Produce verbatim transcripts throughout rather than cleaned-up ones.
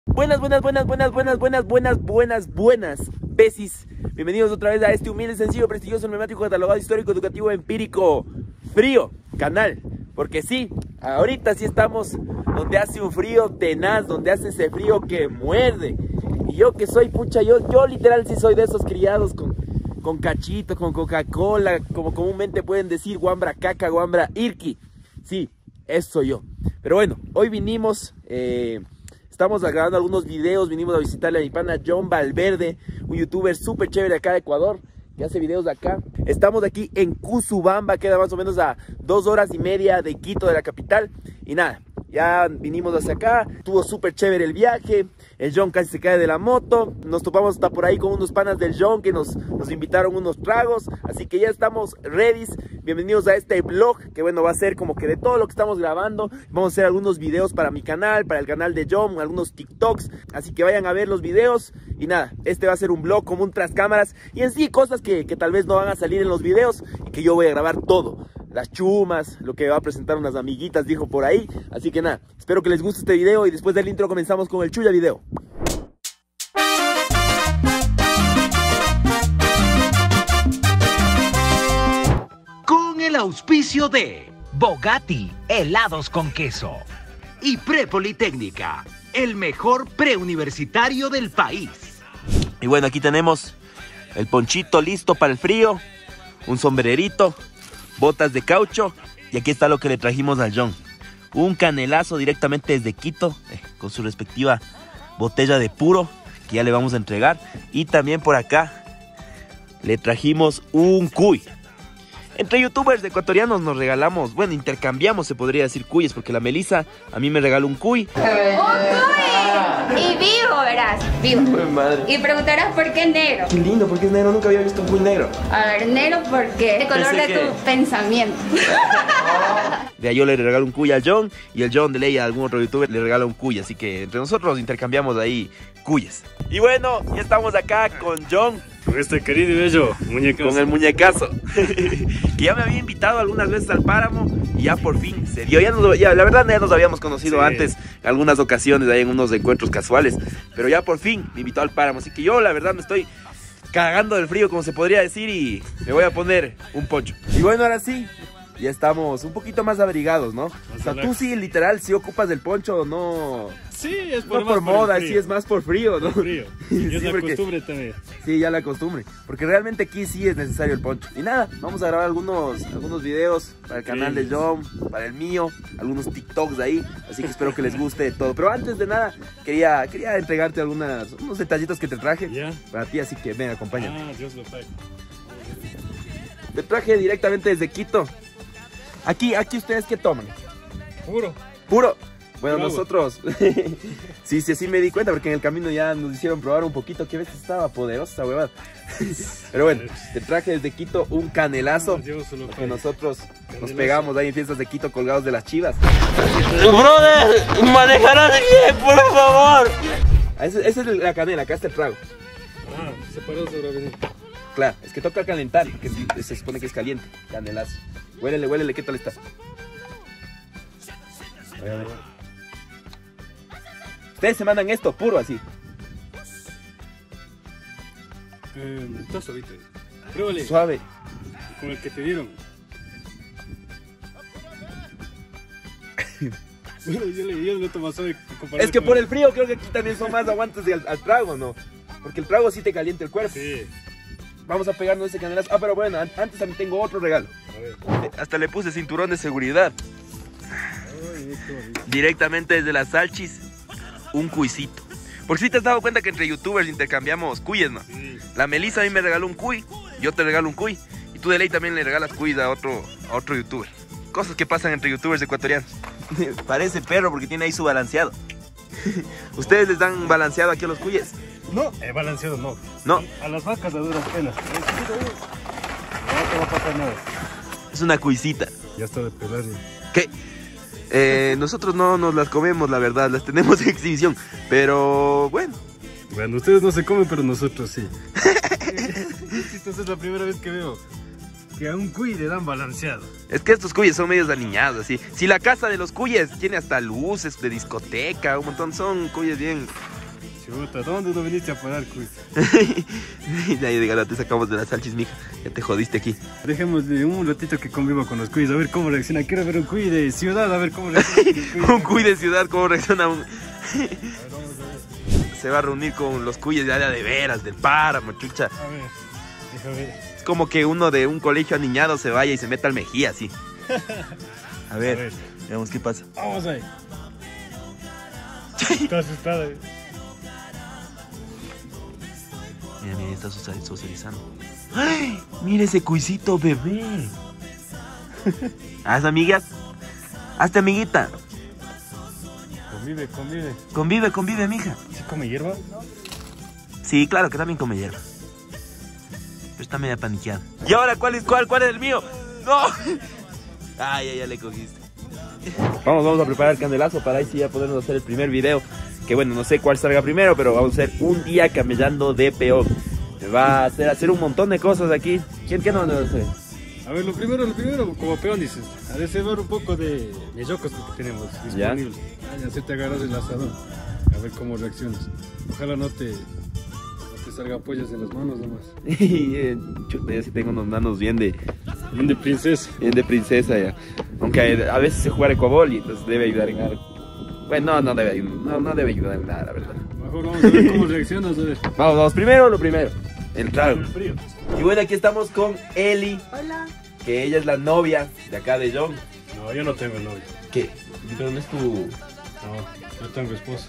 Buenas, buenas, buenas, buenas, buenas, buenas, buenas, buenas, buenas, besis. Bienvenidos otra vez a este humilde, sencillo, prestigioso, emblemático, catalogado, histórico, educativo, empírico, frío canal. Porque sí, ahorita sí estamos donde hace un frío tenaz, donde hace ese frío que muerde. Y yo que soy pucha, yo, yo literal sí soy de esos criados con, con cachito, con Coca-Cola, como comúnmente pueden decir, guambra caca, guambra irki. Sí, eso soy yo. Pero bueno, hoy vinimos... Eh, Estamos grabando algunos videos, vinimos a visitarle a mi pana John Valverde, un youtuber súper chévere acá de Ecuador, que hace videos de acá. Estamos aquí en Cusubamba, queda más o menos a dos horas y media de Quito, de la capital. Y nada, ya vinimos hacia acá, estuvo súper chévere el viaje. El John casi se cae de la moto. Nos topamos hasta por ahí con unos panas del John que nos, nos invitaron unos tragos. Así que ya estamos ready. Bienvenidos a este vlog, que bueno, va a ser como que de todo lo que estamos grabando. Vamos a hacer algunos videos para mi canal, para el canal de John, algunos TikToks. Así que vayan a ver los videos. Y nada, este va a ser un vlog como un tras cámaras. Y en sí, cosas que, que tal vez no van a salir en los videos y que yo voy a grabar todo. Las chumas, lo que va a presentar unas amiguitas, dijo por ahí. Así que nada, espero que les guste este video y después del intro comenzamos con el Chuya Video. Con el auspicio de Bogatti, helados con queso, y Prepolitécnica, el mejor preuniversitario del país. Y bueno, aquí tenemos el ponchito listo para el frío, un sombrerito, botas de caucho, y aquí está lo que le trajimos al John. Un canelazo directamente desde Quito, eh, con su respectiva botella de puro, que ya le vamos a entregar. Y también por acá le trajimos un cuy. Entre youtubers ecuatorianos nos regalamos, bueno, intercambiamos, se podría decir, cuyes, porque la Melissa a mí me regaló un cuy. ¡Un cuy! Y vivo, verás, vivo. Madre. Y preguntarás por qué negro. Qué lindo, porque es negro, nunca había visto un cuy negro. A ver, negro porque el color Pensé de que... tu pensamiento. De ahí yo le regalo un cuy al John, y el John de ley a algún otro youtuber le regala un cuy, así que entre nosotros intercambiamos ahí cuyes. Y bueno, ya estamos acá con John. Con este querido y bello muñecazo. Con el muñecazo. Que ya me había invitado algunas veces al páramo y ya por fin se dio. Ya, nos, ya la verdad ya nos habíamos conocido sí. antes en algunas ocasiones, ahí en unos encuentros casuales. Pero ya por fin me invitó al páramo. Así que yo la verdad me estoy cagando del frío, como se podría decir, y me voy a poner un poncho. Y bueno, ahora sí, ya estamos un poquito más abrigados, ¿no? O sea, tú sí, literal, si ocupas el poncho, no... Sí, es por, no por por moda, sí es más por frío, ¿no? Por frío. Y sí, es la porque, costumbre también. Sí, ya la costumbre. Porque realmente aquí sí es necesario el poncho. Y nada, vamos a grabar algunos, algunos videos para el canal sí. de John, para el mío, algunos TikToks ahí. Así que espero que les guste todo. Pero antes de nada, quería, quería entregarte algunas, unos detallitos que te traje ¿Ya? para ti, así que ven, acompáñame. Ah, Dios lo pague. Te traje directamente desde Quito. Aquí, aquí ustedes, ¿qué toman? Puro. Puro. Bueno, Puro nosotros, sí, sí, sí me di cuenta porque en el camino ya nos hicieron probar un poquito. Que veces estaba poderosa, huevada. Pero bueno, te traje desde Quito un canelazo. Ah, que nosotros canelazo. Nos pegamos ahí en fiestas de Quito colgados de las chivas. Brother, manejarás bien, por favor. Esa es la canela, acá está el trago. Ah, separado sobre venir. Claro, es que toca calentar, que se supone que es caliente. Canelazo. Huélele, huélele, ¿qué tal está? A ver, a ver. Ustedes se mandan esto puro así. Eh, está suavito. Pruébale. Suave. Con el que te dieron. Bueno, yo le yo no tomo suave. Es que por el frío creo que aquí también son más aguantes al, al trago, ¿no? Porque el trago sí te calienta el cuerpo. Sí. Vamos a pegarnos ese canelazo. Ah, pero bueno, antes también tengo otro regalo. A ver. Hasta le puse cinturón de seguridad. Ay, directamente desde las salchis, un cuisito. Porque si te has dado cuenta que entre youtubers intercambiamos cuyes, ¿no? Sí. La Melissa a mí me regaló un cuy, yo te regalo un cuy. Y tú de ley también le regalas cuyes a otro, a otro youtuber. Cosas que pasan entre youtubers ecuatorianos. Parece perro porque tiene ahí su balanceado. ¿Ustedes les dan balanceado aquí a los cuyes? No, he balanceado no. No. A las vacas a duras penas. No te va a pasar nada. Es una cuisita. Ya está de pelar. ¿Qué? Eh, nosotros no nos las comemos, la verdad, las tenemos en exhibición. Pero bueno. Bueno, ustedes no se comen, pero nosotros sí. Esta es la primera vez que veo que a un cuy le dan balanceado. Es que estos cuyes son medios aliñados, así. Si la casa de los cuyes tiene hasta luces de discoteca, un montón, son cuyes bien, Chuta, ¿dónde no viniste a parar, Cuy? Nadie de gana, te sacamos de las salchis, mija. Ya te jodiste aquí. Dejémosle un ratito que conviva con los Cuys, a ver cómo reacciona. Quiero ver un Cuy de ciudad, a ver cómo reacciona. Un cuy de ciudad, cómo reacciona un... Se va a reunir con los cuyes de área de veras, del páramo, chucha. A ver, déjame ver. Es como que uno de un colegio aniñado se vaya y se meta al Mejía, así. A ver, A ver. veamos qué pasa. Vamos ahí. Está asustada. Mira, mira, está social- socializando. ¡Ay! Mira ese cuisito, bebé. Haz amigas. Hazte amiguita. Convive, convive. Convive, convive, mija. ¿Sí come hierba? Sí, claro que también come hierba. Pero está media paniqueada. ¿Y ahora cuál es cuál? ¿Cuál es el mío? ¡No! Ay, ya, ya le cogiste. Vamos, vamos a preparar el candelazo para ahí sí ya podernos hacer el primer video. Que bueno, no sé cuál salga primero, pero vamos a hacer un día camellando de peón. Me va a hacer, hacer un montón de cosas aquí. ¿Quién qué no va a hacer? A ver, lo primero, lo primero, como peón dices, a reservar un poco de mellocos que tenemos disponibles. Ah, ya se te agarras el asador, a ver cómo reaccionas. Ojalá no te, no te salgan pollas en las manos nomás. Chuta, yo sí tengo unos manos bien de, Bien de princesa. bien de princesa ya. Aunque a veces se juega ecuabol y entonces debe ayudar en algo. Bueno, no, no debe, ayudar, no, no debe ayudar en nada, la verdad. Mejor vamos a ver cómo reaccionas, a ver. Vamos, vamos, primero lo primero, el trago. El frío. Y bueno, aquí estamos con Eli, Hola. que ella es la novia de acá de John. No, yo no tengo novio. ¿Qué? Pero no es tu... No, yo tengo esposa.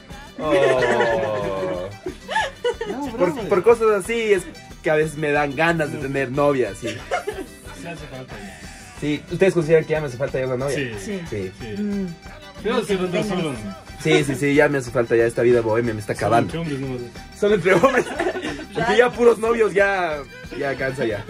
Oh. por, por cosas así es que a veces me dan ganas de tener novia, sí. Sí hace falta ya. Sí, ¿ustedes consideran que ya me hace falta ya una novia? Sí, Sí. Sí, sí. Yo si no solo. sí, sí, sí, ya me hace falta ya esta vida bohemia, me está acabando. Solo entre hombres nomás. Solo entre hombres. Porque ya puros novios ya, ya cansa ya.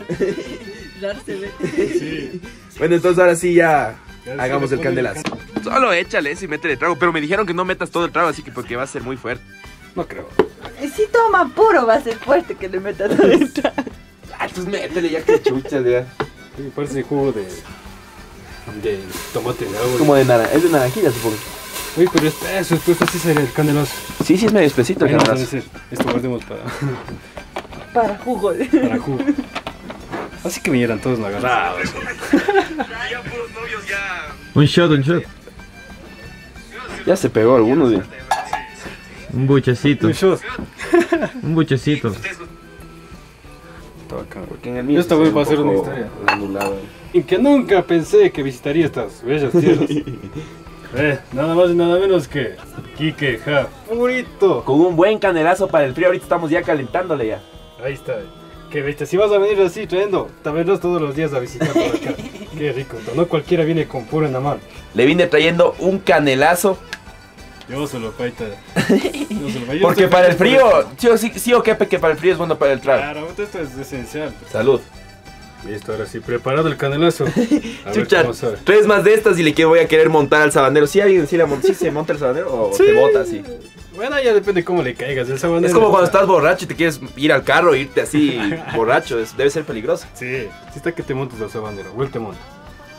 Sí. Bueno, entonces ahora sí ya Ya se hagamos le el pone el candelazo. Solo échale ese y métele trago, pero me dijeron que no metas todo el trago, así que porque va a ser muy fuerte. No creo. Si toma puro va a ser fuerte que le metas adentro. Ah, entonces métele ya que chuchas ya. Sí, parece jugo de. de tomate de agua. Como de naranja, es de naranjilla supongo. Uy, pero espeso, después así sería el candelazo. Sí, sí es medio espesito el Ahí no debe candelazo. ser. Esto guardemos para, Para jugo. para jugo. Así que vinieran todos agarrados. Ya puros novios ya. Un shot, un shot. Ya se pegó algunos ya. Un buchecito. Un shot. Un buchecito. Está bacán. Porque en el mío Esta sí vez se va a ve ser un una poco historia. anulado. Y que nunca pensé que visitaría estas bellas tierras. Eh, nada más y nada menos que Quique Ja Favorito. Con un buen candelazo para el frío, ahorita estamos ya calentándole ya. Ahí está. Que bestia, si vas a venir así trayendo tabernos todos los días a visitar por acá. Qué rico, no cualquiera viene con puro en la mano. Le vine trayendo un canelazo. Yo solo, paita. Yo solo, yo Porque estoy para el feliz por frío, esto. sí o, sí, sí o qué, que para el frío es bueno para el trago. Claro, esto es esencial. Salud. Listo, ahora sí, preparado el canelazo. A ver Chucha, cómo sabe. tres más de estas y le que voy a querer montar al sabanero. ¿Sí alguien sí, la mon- sí se monta el sabanero o Sí. te bota así? Bueno, ya depende cómo le caigas. El sabanero. Es como cuando estás borracho y te quieres ir al carro e irte así borracho. Es- debe ser peligroso. Sí, sí está que te montes al sabanero. O él te monta.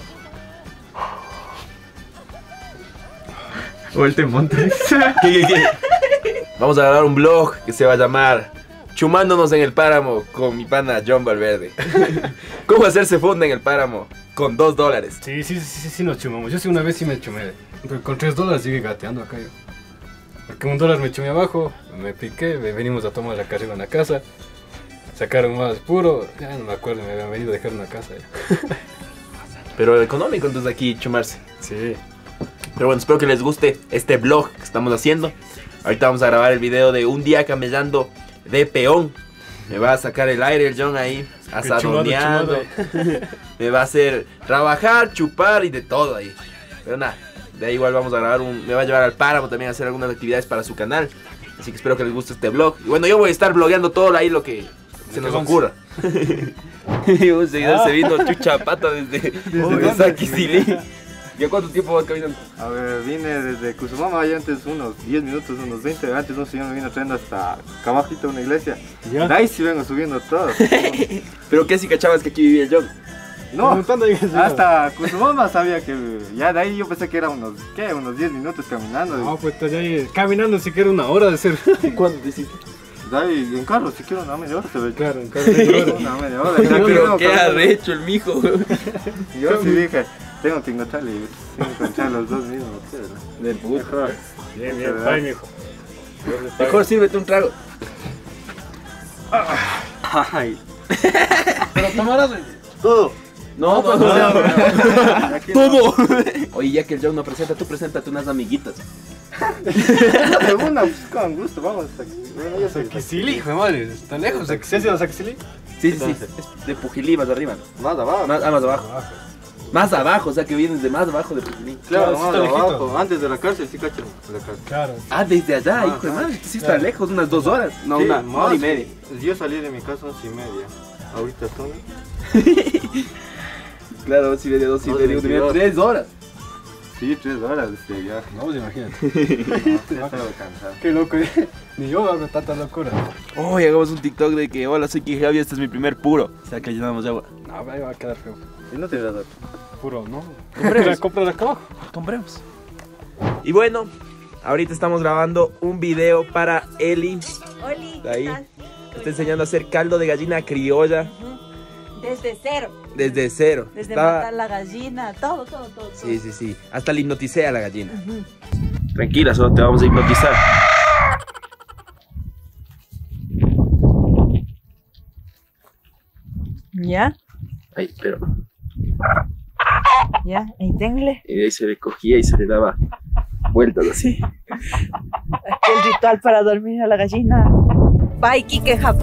O el te monta. ¿Qué, qué, qué? Vamos a grabar un vlog que se va a llamar Chumándonos en el páramo con mi pana John Valverde. ¿Cómo hacerse funda en el páramo con dos dólares? Sí, sí, sí, sí, sí nos chumamos. Yo sí una vez sí me chumé. Pero con tres dólares sigue gateando acá yo. Porque un dólar me chumé abajo, me piqué, me venimos a tomar acá arriba en la casa. Sacaron más puro, ya no me acuerdo, me habían venido a dejar una casa ya. Pero económico entonces aquí chumarse. Sí. Pero bueno, espero que les guste este vlog que estamos haciendo. Ahorita vamos a grabar el video de un día camellando de peón. Me va a sacar el aire el John ahí, asadoneando. Me va a hacer trabajar, chupar y de todo ahí. Pero nada, de ahí igual vamos a grabar un... Me va a llevar al páramo también a hacer algunas actividades para su canal. Así que espero que les guste este vlog. Y bueno, yo voy a estar vlogueando todo ahí lo que se nos ocurra. Un seguidor se vino chucha pata desde, desde Saquicilí. ¿Ya cuánto tiempo vas caminando? A ver, vine desde Cusumama, ya antes unos diez minutos, unos veinte, antes un señor me vino trayendo hasta acá abajito una iglesia. ¿Ya? De ahí sí vengo subiendo todo. ¿Pero qué si cachabas que aquí vivía el John? No, Preguntando ahí, hasta Cusumama sabía que ya de ahí yo pensé que era unos, ¿qué? Unos diez minutos caminando. No, pues estás ahí caminando siquiera una hora de ser. ¿Cuándo te hiciste? De ahí en carro, si quiero una media hora se ve. Claro, en carro de hora. Una media hora. Pero Pero qué arrecho el mijo. yo sí dije, tengo que encontrarle, tengo que encontrar los dos mismos. Del puto. Mejor. Bien, bien, bye, mijo. Mejor sírvete un trago. Ay, Pero tomarás todo. No, No, no, no, no. no. Aquí Todo. Oye, ya que el Joe no presenta, tú preséntate unas amiguitas. De una, pues, con gusto, vamos. Bueno, yo soy Saquicili, hijo de madre, está lejos. ¿Se ha sido Saquicili? Sí, sí, sí. Es de Pujilí, más arriba. más abajo. Más, ah, más abajo. Más abajo, o sea que vienes de más abajo de Pujilí. Claro, Claro, sí más está abajo. lejito. Antes de la cárcel, sí, cacho. De la cárcel. Claro. Ah, desde allá, Ah, hijo de ajá. madre. Sí está Claro. lejos, unas dos horas. No, Sí, una más. hora y media. Yo salí de mi casa once y media. Ahorita son. Claro, dos y media, dos y Dos media. Tenía veintidós. tres horas. Sí, tres horas de viaje. No, pues imagínate. Ya estaba cansado. Qué loco, ni yo hablo tanta locura. Hoy hagamos un TikTok de que hola, soy King Javi, este es mi primer puro. O sea que llenamos de agua. No, ahí va a quedar feo. Y no te das otro. Puro, ¿no? Compremos. Compra acá abajo. Compremos. Y bueno, ahorita estamos grabando un video para Eli. Oli, De ahí. ¿qué tal? Está enseñando a hacer caldo de gallina criolla Desde cero, desde cero. desde Estaba- matar la gallina, todo, todo, todo. Sí, sí, sí. Hasta le hipnoticé a la gallina. Tranquila, solo te vamos a hipnotizar. Ya, Ay, pero. ya, ahí tenle. Y de ahí se le cogía y se le daba vueltas así. Aquí el ritual para dormir a la gallina. Bye, Kike Hap.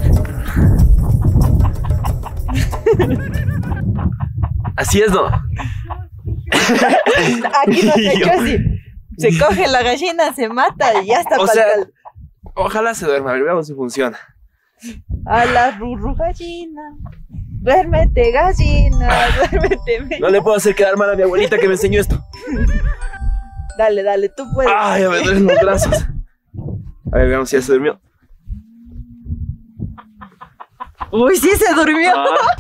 Así es, ¿no? Aquí no se ha hecho así. Se coge la gallina, se mata y ya está. O pa'l sea, cal- ojalá se duerma. A ver, veamos si funciona. A la rurru gallina. Duérmete, gallina. Duérmete. No le puedo hacer quedar mal a mi abuelita que me enseñó esto. Dale, dale, tú puedes. Ay, ya me duelen los brazos. A ver, veamos si ya se durmió. Uy, sí se durmió. Ah.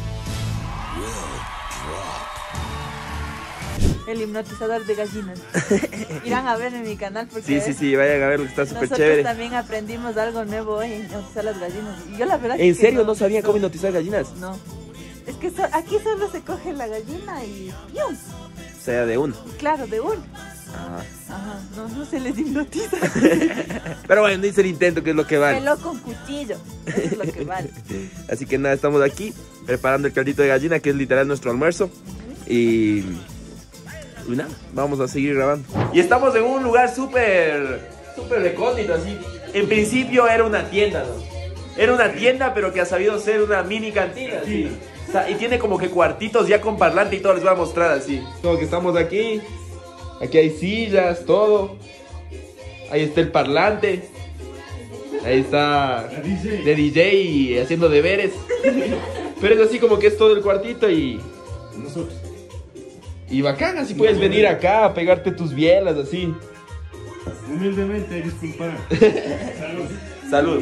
El hipnotizador de gallinas. Irán a ver en mi canal porque Sí, sí, sí, vayan a ver lo que está súper nosotros chévere. también aprendimos algo nuevo hoy en hipnotizar las gallinas. Y yo la verdad ¿En que serio no sabían no- cómo hipnotizar gallinas? No. Es que so- aquí solo se coge la gallina y ¡pium! O sea, de uno. Claro, de uno. Ah. Ajá, no, no se les hipnotiza. Pero bueno, dice el intento que es lo que vale. Peló con cuchillo. Eso es lo que vale. Así que nada, estamos aquí preparando el caldito de gallina, que es literal nuestro almuerzo. Y... y nada, vamos a seguir grabando. Y estamos en un lugar súper... súper recóndito, así. En principio era una tienda, ¿no? Era una tienda, pero que ha sabido ser una mini cantina, sí. O sea, y tiene como que cuartitos ya con parlante y todo, les voy a mostrar así. Todo que estamos aquí. Aquí hay sillas, todo. Ahí está el parlante. Ahí está de D J y haciendo deberes. Pero es así como que es todo el cuartito y... Nosotros. Y bacán, así puedes venir acá a pegarte tus bielas, así. Humildemente, disculpar. Salud.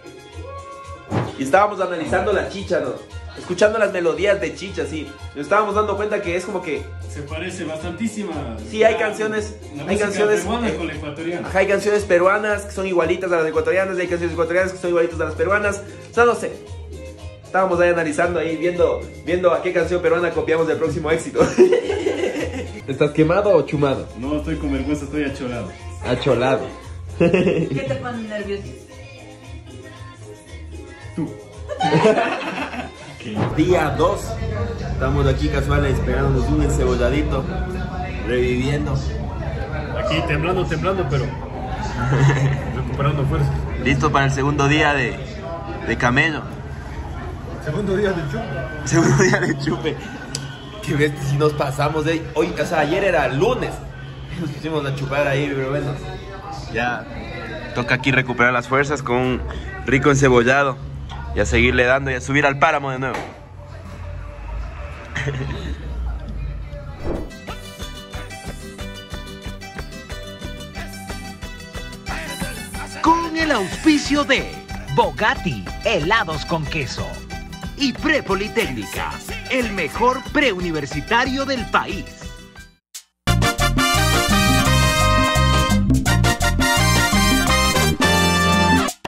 Y estábamos analizando la chicha, ¿no? Escuchando las melodías de chicha, sí. Nos estábamos dando cuenta que es como que... Se parece bastantísima. Sí, hay canciones... La hay música canciones... peruana eh, con la ecuatoriana. Ajá, hay canciones peruanas que son igualitas a las ecuatorianas, y hay canciones ecuatorianas que son igualitas a las peruanas. O sea, no sé. Estábamos ahí analizando, ahí viendo, viendo a qué canción peruana copiamos del próximo éxito. ¿Estás quemado o chumado? No estoy con vergüenza, estoy acholado. Acholado. ¿Qué te pone nervioso? Día dos. Estamos aquí casuales esperándonos un encebolladito. Reviviendo. Aquí temblando, temblando, pero recuperando fuerza. Listo para el segundo día de, de camello. Segundo día del chupo. Segundo día de chupe. Que ves si nos pasamos de hoy, o sea, ayer era lunes. Nos pusimos a chupar ahí, pero bueno. Ya toca aquí recuperar las fuerzas con un rico encebollado. Y a seguirle dando y a subir al páramo de nuevo. Con el auspicio de Bogatti, helados con queso. Y Prepolitécnica, el mejor preuniversitario del país.